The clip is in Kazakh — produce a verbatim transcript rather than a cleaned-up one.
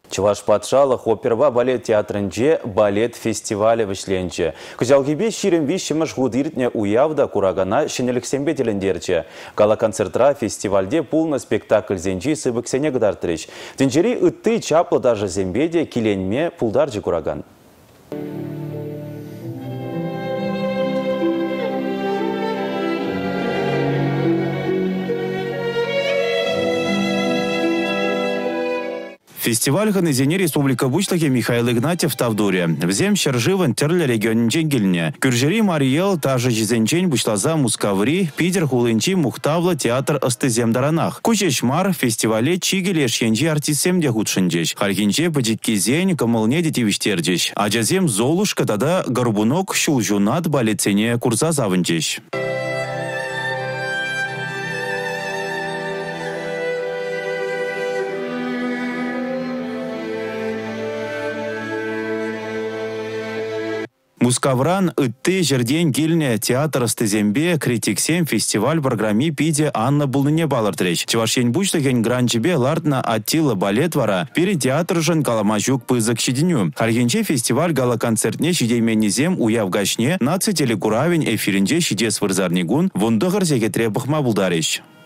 Чуваш патшалық оперва балет театрынже балет фестивалі вишленче. Күжалгебе ширен вишіміш ғудыртне уявда курагана шенеліксенбе телендерче. Гала концертра фестивальде пулна спектакль зенчи сыбыксене гыдартырыш. Тенчери ытты чаплы даже зембеде киленме пулдаржы кураган. Фестиваль ханызене республика бучлаге Михаил Игнатьев Тавдуре. Взем шарживан терле регионен гильне. Кюржери Мариел тажа жизенчен бучлаза Мускаври, Питер хулынчи Мухтавла театр астызем даранах. Кучешмар фестивале чигелеш янжи артистсемде худшынчеш. Харгинче падиккизень камылне детивиштерчеш. Аджазем Золушка тада Горбунок шулжунат балетсене курса завынчеш. Мускавран ытты жерден гильне театр астызембе критиксем фестиваль программе пиде Анна Булныне балыртыреч. Чевашень бучлыген гранчебе лартна аттила балет вара перед театр жын каламажук пызык щеденю. Харгенче фестиваль гала концертне щедейменнезем уявгашне наци телекуравень эфиринче щедес вырзарнигун вундығыр зегетре бұхма булдареш.